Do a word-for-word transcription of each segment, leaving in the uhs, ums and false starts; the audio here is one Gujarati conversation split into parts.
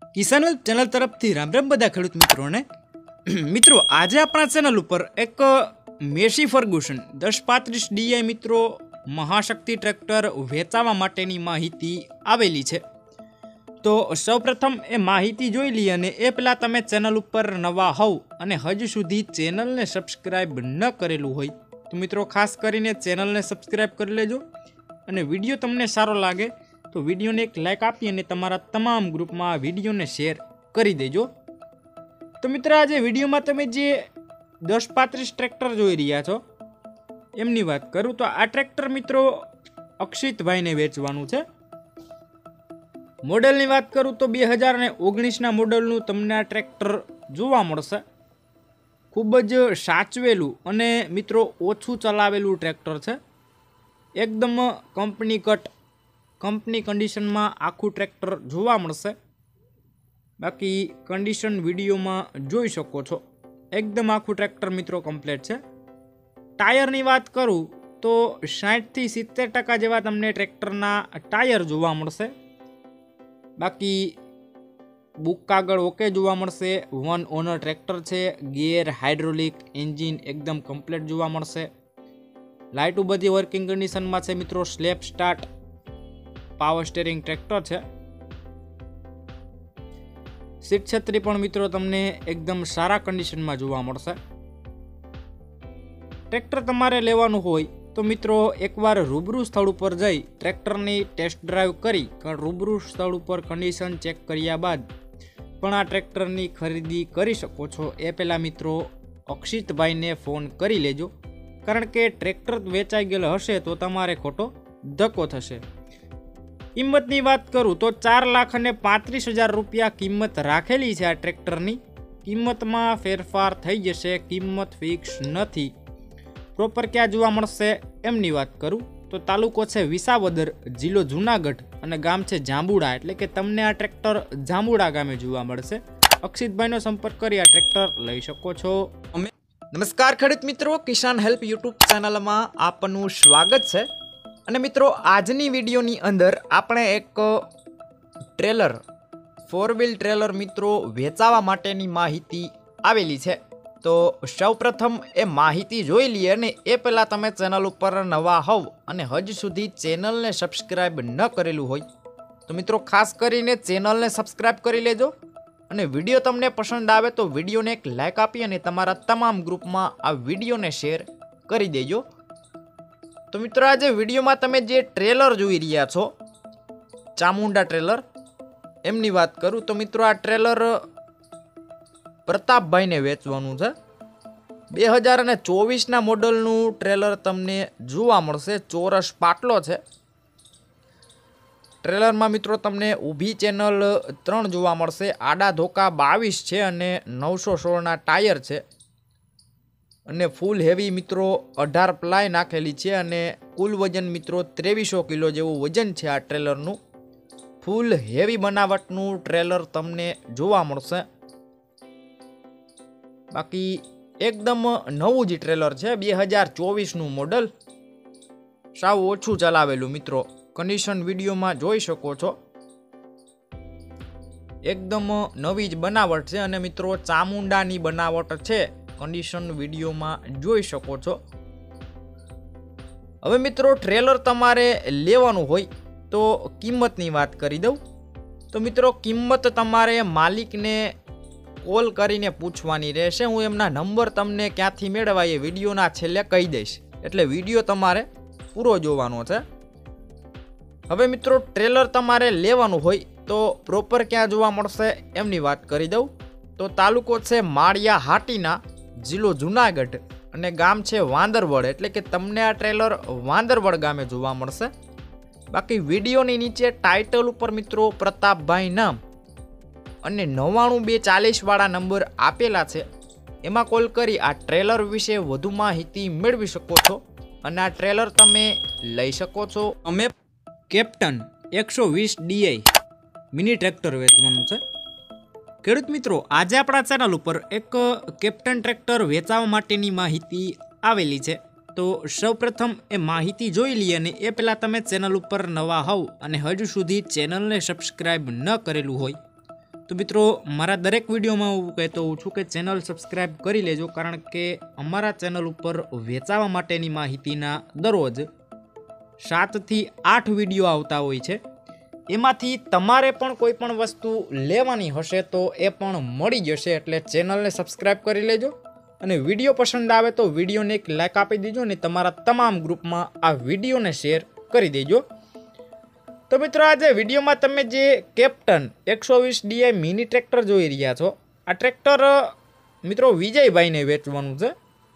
કિસાન હેલ્પ ચેનલ તરફથી રામ રામ બધા ખેડૂત મિત્રોને। મિત્રો આજે આપણા ચેનલ ઉપર એક મેસી ફર્ગુસન દસ પાંત્રીસ ડીઆઈ મિત્રો મહાશક્તિ ટ્રેક્ટર વેચાવા માટેની માહિતી આવેલી છે। તો સૌપ્રથમ એ માહિતી જોઈ લઈએ અને એ પહેલાં તમે ચેનલ ઉપર નવા હોવ અને હજુ સુધી ચેનલને સબસ્ક્રાઈબ ન કરેલું હોય તો મિત્રો ખાસ કરીને ચેનલને સબસ્ક્રાઈબ કરી લેજો અને વિડીયો તમને સારો લાગે તો વિડીયોને એક લાઇક આપી અને તમારા તમામ ગ્રુપમાં આ વિડીયોને શેર કરી દેજો। તો મિત્રો આજે વિડીયોમાં તમે જે દસ પાંત્રીસ ટ્રેક્ટર જોઈ રહ્યા છો એમની વાત કરું તો આ ટ્રેક્ટર મિત્રો અક્ષિતભાઈને વેચવાનું છે। મોડેલની વાત કરું તો બે હજાર ને ઓગણીસના મોડેલનું તમને આ ટ્રેક્ટર જોવા મળશે। ખૂબ જ સાચવેલું અને મિત્રો ઓછું ચલાવેલું ટ્રેક્ટર છે। એકદમ કંપની કટ કંપની કન્ડિશનમાં આખું ટ્રેક્ટર જોવા મળશે। બાકી કન્ડિશન વિડીયોમાં જોઈ શકો છો એકદમ આખું ટ્રેક્ટર મિત્રો કમ્પ્લીટ છે। ટાયરની વાત કરું તો સાઠથી સિત્તેર ટકા જેવા તમને ટ્રેક્ટરના ટાયર જોવા મળશે। બાકી બુક કાગળ ઓકે જોવા મળશે। વન ઓનર ટ્રેક્ટર છે। ગિયર હાઇડ્રોલિક એન્જિન એકદમ કમ્પ્લીટ જોવા મળશે। લાઇટો બધી વર્કિંગ કન્ડિશનમાં છે મિત્રો। સ્લેપ સ્ટાર્ટ પાવર સ્ટેરિંગ ટ્રેક્ટર છે। સીટ છત્રી પણ મિત્રો તમને એકદમ સારા કન્ડિશનમાં જોવા મળશે। ટ્રેક્ટર તમારે લેવાનું હોય તો મિત્રો એકવાર રૂબરૂ સ્થળ ઉપર જઈ ટ્રેક્ટરની ટેસ્ટ ડ્રાઈવ કરી રૂબરૂ સ્થળ ઉપર કન્ડિશન ચેક કર્યા બાદ પણ આ ટ્રેક્ટરની ખરીદી કરી શકો છો। એ પહેલાં મિત્રો અક્ષિતભાઈને ફોન કરી લેજો કારણ કે ટ્રેક્ટર વેચાઈ ગયેલ હશે તો તમારે ખોટો ધક્કો થશે। કિંમતની વાત કરું તો ચાર લાખ અને પાંત્રીસ હજાર રૂપિયા કિંમત રાખેલી છે આ ટ્રેક્ટરની। કિંમતમાં ફેરફાર થઈ જશે, કિંમત ફિક્સ નથી। પ્રોપર ક્યાં જોવા મળશે એમની વાત કરું તો તાલુકો છે વિસાવદર, જિલ્લો જુનાગઢ અને ગામ છે જાંબુડા, એટલે કે તમને આ ટ્રેક્ટર જાંબુડા ગામે જોવા મળશે। અક્ષિતભાઈનો સંપર્ક કરી આ ટ્રેક્ટર લઈ શકો છો। અમે નમસ્કાર ખેડૂત મિત્રો, કિસાન હેલ્પ યુટ્યુબ ચેનલમાં આપનું સ્વાગત છે। અને મિત્રો આજની વિડીયોની અંદર આપણે એક ટ્રેલર ફોર વ્હીલ ટ્રેલર મિત્રો વેચાવા માટેની માહિતી આવેલી છે। તો સૌપ્રથમ એ માહિતી જોઈ લઈએ અને એ પહેલાં તમે ચેનલ ઉપર નવા હોવ અને હજ સુધી ચેનલને સબસ્ક્રાઈબ ન કરેલું હોય તો મિત્રો ખાસ કરીને ચેનલને સબસ્ક્રાઈબ કરી લેજો અને વિડીયો તમને પસંદ આવે તો વિડીયોને એક લાઇક આપી અને તમારા તમામ ગ્રુપમાં આ વિડીયોને શેર કરી દેજો। તો મિત્રો આજે વિડીયોમાં તમે જે ટ્રેલર જોઈ રહ્યા છો ચામુંડા ટ્રેલર એમની વાત કરું તો મિત્રો આ ટ્રેલર પ્રતાપભાઈને વેચવાનું છે। બે હજાર અને ચોવીસના મોડલનું ટ્રેલર તમને જોવા મળશે। ચોરસ પાટલો છે ટ્રેલરમાં મિત્રો તમને ઊભી ચેનલ ત્રણ જોવા મળશે। આડા ધોકા બાવીસ છે અને નવસો સોળના ટાયર છે અને ફૂલ હેવી મિત્રો અઢાર પ્લાય નાખેલી છે અને કુલ વજન મિત્રો ત્રેવીસો કિલો જેવું વજન છે આ ટ્રેલરનું। ફૂલ હેવી બનાવટનું ટ્રેલર તમને જોવા મળશે। બાકી એકદમ નવું જ ટ્રેલર છે, બે હજાર ચોવીસનું મોડલ, સાવ ઓછું ચલાવેલું મિત્રો। કન્ડિશન વિડીયોમાં જોઈ શકો છો એકદમ નવી જ બનાવટ છે અને મિત્રો ચામુંડાની બનાવટ છે। કન્ડિશન વિડીયોમાં જોઈ શકો છો। હવે મિત્રો ટ્રેલર તમારે લેવાનું હોય તો કિંમતની વાત કરી દઉં તો મિત્રો કિંમત તમારે માલિકને કોલ કરીને પૂછવાની રહેશે। હું એમના નંબર તમને ક્યાંથી મેળવાય એ વિડીયોના છેલ્લે કહી દઈશ, એટલે વિડીયો તમારે પૂરો જોવાનો છે। હવે મિત્રો ટ્રેલર તમારે લેવાનું હોય તો પ્રોપર ક્યાં જોવા મળશે એમની વાત કરી દઉં તો તાલુકો છે માળિયા હાટીના, જિલ્લો જુનાગઢ અને ગામ છે વાંદરવડ, એટલે કે તમને આ ટ્રેલર વાંદરવડ ગામે જોવા મળશે। બાકી વિડીયોની નીચે ટાઇટલ ઉપર મિત્રો પ્રતાપભાઈ નામ અને નવ્વાણું બે ચાલીસ વાળા નંબર આપેલા છે, એમાં કોલ કરી આ ટ્રેલર વિશે વધુ માહિતી મેળવી શકો છો અને આ ટ્રેલર તમે લઈ શકો છો। અમે કેપ્ટન એકસો વીસ ડીઆઈ મિની ટ્રેક્ટર વેચવાનું છે। ખેડૂત મિત્રો આજે આપણા ચેનલ ઉપર એક કેપ્ટન ટ્રેક્ટર વેચાવા માટેની માહિતી આવેલી છે। તો સૌપ્રથમ એ માહિતી જોઈ લઈએ અને એ પહેલાં તમે ચેનલ ઉપર નવા હોવ અને હજુ સુધી ચેનલને સબસ્ક્રાઈબ ન કરેલું હોય તો મિત્રો મારા દરેક વિડીયોમાં હું કહેતો હોઉં છું કે ચેનલ સબસ્ક્રાઈબ કરી લેજો, કારણ કે અમારા ચેનલ ઉપર વેચાવા માટેની માહિતીના દરરોજ સાતથી આઠ વિડીયો આવતા હોય છે। એમાંથી તમારે પણ કોઈ પણ વસ્તુ લેવાની હશે તો એ પણ મળી જશે, એટલે ચેનલને સબસ્ક્રાઈબ કરી લેજો અને વિડીયો પસંદ આવે તો વિડીયોને એક લાઈક આપી દેજો અને તમારા તમામ ગ્રુપમાં આ વિડીયોને શેર કરી દેજો। તો મિત્રો આજે વિડીયોમાં તમે જે કેપ્ટન એકસો વીસ ડીઆઈ મિની ટ્રેક્ટર જોઈ રહ્યા છો, આ ટ્રેક્ટર મિત્રો વિજયભાઈને વેચવાનું છે।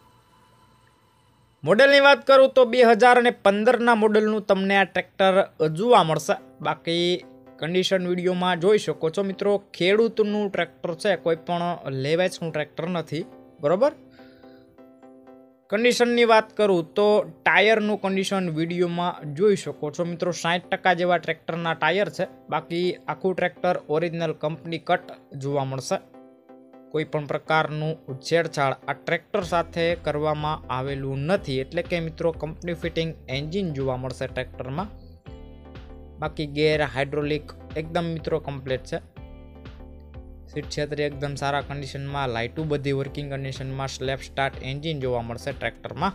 મોડેલની વાત કરું તો બે હજાર અને પંદરના મોડેલનું તમને આ ટ્રેક્ટર જોવા મળશે। બાકી કન્ડિશન વિડીયોમાં જોઈ શકો છો મિત્રો, ખેડૂતનું ટ્રેક્ટર છે, કોઈ પણ લેવેચનું ટ્રેક્ટર નથી, બરોબર। કન્ડિશનની વાત કરું તો ટાયરનું કન્ડિશન વિડીયોમાં જોઈ શકો છો મિત્રો, સાઠ ટકા જેવા ટ્રેક્ટરના ટાયર છે। બાકી આખું ટ્રેક્ટર ઓરિજિનલ કંપની કટ જોવા મળશે। કોઈ પણ પ્રકારનું છેડછાડ આ ટ્રેક્ટર સાથે કરવામાં આવેલું નથી, એટલે કે મિત્રો કંપની ફિટિંગ એન્જિન જોવા મળશે ટ્રેક્ટરમાં। બાકી ગેર હાઇડ્રોલિક એકદમ મિત્રો કમ્પ્લીટ છે। સીટ છેતરી એકદમ સારા કન્ડિશનમાં, લાઇટું બધી વર્કિંગ કન્ડિશનમાં, સ્લેપ સ્ટાર્ટ એન્જિન જોવા મળશે ટ્રેક્ટરમાં।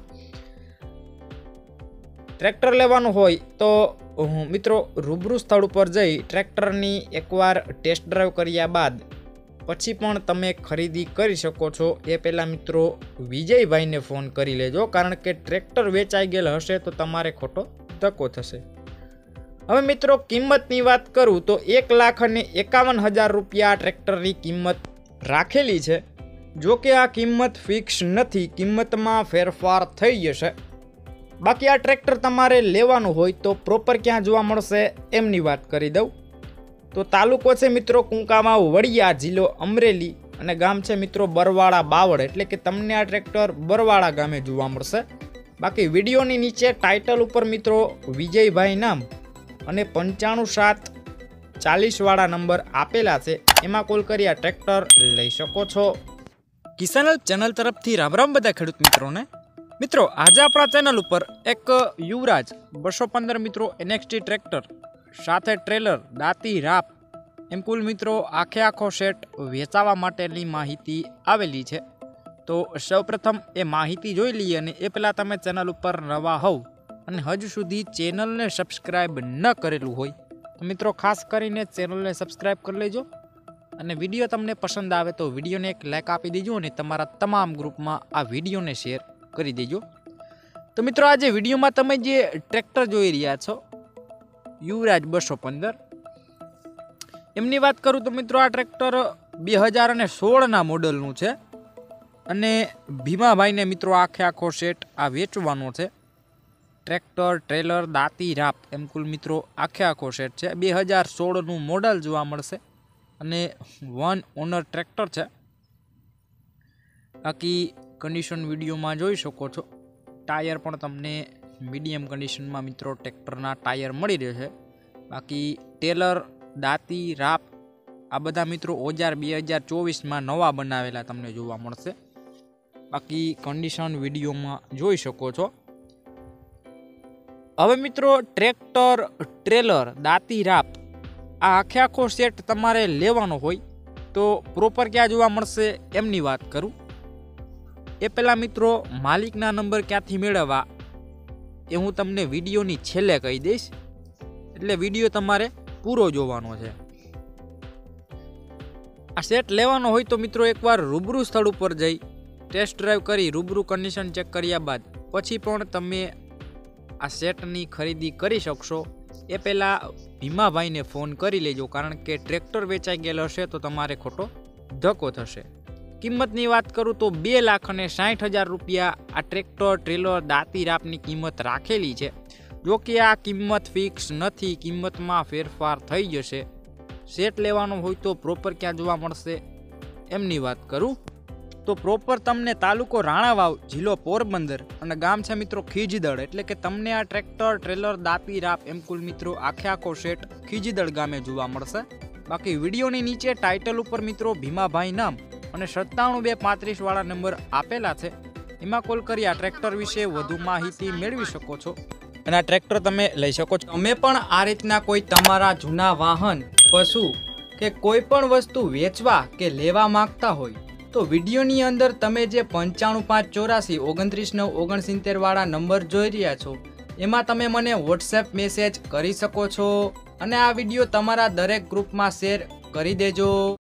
ટ્રેક્ટર લેવાનું હોય તો મિત્રો રૂબરૂ સ્થળ ઉપર જઈ ટ્રેક્ટરની એકવાર ટેસ્ટ ડ્રાઈવ કર્યા બાદ પછી પણ તમે ખરીદી કરી શકો છો। એ પહેલાં મિત્રો વિજયભાઈને ફોન કરી લેજો, કારણ કે ટ્રેક્ટર વેચાઈ ગયેલ હશે તો તમારે ખોટો ધક્કો થશે। હવે મિત્રો કિંમતની વાત કરું તો એક લાખ અને એકાવન હજાર રૂપિયા ટ્રેક્ટરની કિંમત રાખેલી છે। જો કે આ કિંમત ફિક્સ નથી, કિંમતમાં ફેરફાર થઈ જશે। બાકી આ ટ્રેક્ટર તમારે લેવાનું હોય તો પ્રોપર ક્યાં જોવા મળશે એમની વાત કરી દઉં તો તાલુકો છે મિત્રો કુંકામાં વડિયા, જિલ્લો અમરેલી અને ગામ છે મિત્રો બરવાળા બાવળ, એટલે કે તમને આ ટ્રેક્ટર બરવાળા ગામે જોવા મળશે। બાકી વિડીયોની નીચે ટાઇટલ ઉપર મિત્રો વિજયભાઈ નામ અને પંચાણું સાત ચાલીસ વાળા નંબર આપેલા છે, એમાં કોલ કરી આ ટ્રેક્ટર લઈ શકો છો। કિસાન હેલ્પ ચેનલ તરફથી રામ રામ બધા ખેડૂત મિત્રોને। મિત્રો આજે આપણા ચેનલ ઉપર એક યુવરાજ બસો પંદર મિત્રો એનએક્સટી ટ્રેક્ટર સાથે ટ્રેલર, દાંતી, રાપ એમ કુલ મિત્રો આખે આખો સેટ વેચાવા માટેની માહિતી આવેલી છે। તો સૌપ્રથમ એ માહિતી જોઈ લઈએ, અને એ પહેલાં તમે ચેનલ ઉપર નવા હોવ અને હજુ સુધી ચેનલને સબસ્ક્રાઈબ ન કરેલું હોય તો મિત્રો ખાસ કરીને ચેનલને સબસ્ક્રાઈબ કરી લેજો અને વિડીયો તમને પસંદ આવે તો વિડીયોને એક લાઈક આપી દેજો અને તમારા તમામ ગ્રુપમાં આ વિડીયોને શેર કરી દેજો। તો મિત્રો આજે વિડીયોમાં તમે જે ટ્રેક્ટર જોઈ રહ્યા છો યુવરાજ બસો પંદર, એમની વાત કરું તો મિત્રો આ ટ્રેક્ટર બે હજાર અને સોળના મોડલનું છે અને ભીમાભાઈને મિત્રો આખે આખો સેટ આ વેચવાનો છે। ટ્રેક્ટર, ટ્રેલર, દાંતી, રાપ એમ કુલ મિત્રો આખે આખો સેટ છે। બે હજાર સોળનું મોડલ જોવા મળશે અને વન ઓનર ટ્રેક્ટર છે। બાકી કન્ડિશન વિડીયોમાં જોઈ શકો છો, ટાયર પણ તમને મીડિયમ કન્ડિશનમાં મિત્રો ટ્રેક્ટરના ટાયર મળી રહેશે। બાકી ટેલર, દાંતી, રાપ આ બધા મિત્રો ઓજાર બે હજાર ચોવીસમાં નવા બનાવેલા તમને જોવા મળશે। બાકી કન્ડિશન વિડીયોમાં જોઈ શકો છો। હવે મિત્રો ટ્રેક્ટર, ટ્રેલર, દાંતી, રાપ આ આખે આખો સેટ તમારે લેવાનો હોય તો પ્રોપર ક્યાં જોવા મળશે એમની વાત કરું એ પહેલાં મિત્રો માલિકના નંબર ક્યાંથી મેળવવા એ હું તમને વિડીયોની છેલ્લે કહી દઈશ, એટલે વિડીયો તમારે પૂરો જોવાનો છે। આ સેટ લેવાનો હોય તો મિત્રો એકવાર રૂબરૂ સ્થળ ઉપર જઈ ટેસ્ટ ડ્રાઈવ કરી રૂબરૂ કન્ડિશન ચેક કર્યા બાદ પછી પણ તમે આ સેટની ખરીદી કરી શકશો। એ પહેલાં ભીમાભાઈને ફોન કરી લેજો, કારણ કે ટ્રેક્ટર વેચાઈ ગયેલ હશે તો તમારે ખોટો ધક્કો થશે। કિંમતની વાત કરું તો બે લાખ અને સાઠ હજાર રૂપિયા આ ટ્રેક્ટર, ટ્રેલર, દાંતી, રાપની કિંમત રાખેલી છે। જો કે આ કિંમત ફિક્સ નથી, કિંમતમાં ફેરફાર થઈ જશે। સેટ લેવાનો હોય તો પ્રોપર ક્યાં જોવા મળશે એમની વાત કરું તો પ્રોપર તમને તાલુકો રાણાવાવ, જિલ્લો પોરબંદર અને ગામ છે મિત્રો ખીજદળ, એટલે કે તમને આ ટ્રેક્ટર, ટ્રેલર, દાંતી, રાપ એમ કુલ મિત્રો આખે આખો સેટ ખીજદળ ગામે જોવા મળશે। બાકી વિડીયોની નીચે ટાઇટલ ઉપર મિત્રો ભીમાભાઈ નામ અને સત્તાણું બે પાંત્રીસ વાળા નંબર આપેલા છે, એમાં કોલ કરી આ ટ્રેક્ટર વિશે વધુ માહિતી મેળવી શકો છો અને આ ટ્રેક્ટર તમે લઈ શકો છો। અમે પણ આ રીતના કોઈ તમારા જૂના વાહન, પશુ કે કોઈ પણ વસ્તુ વેચવા કે લેવા માંગતા હોય તો વિડીયોની અંદર તમે જે પંચાણું પાંચ ચોરાસી ઓગણત્રીસ નવ ઓગણસિત્તેર વાળા નંબર જોઈ રહ્યા છો એમાં તમે મને વોટ્સએપ મેસેજ કરી શકો છો અને આ વિડીયો તમારા દરેક ગ્રુપમાં શેર કરી દેજો।